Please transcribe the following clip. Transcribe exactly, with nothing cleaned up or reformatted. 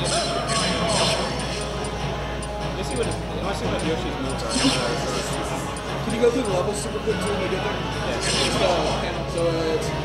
Let's see what it, let's see what Yoshi's moves are. Can you go through the levels super quick too when you get there? Yeah. Just, uh, so uh, it's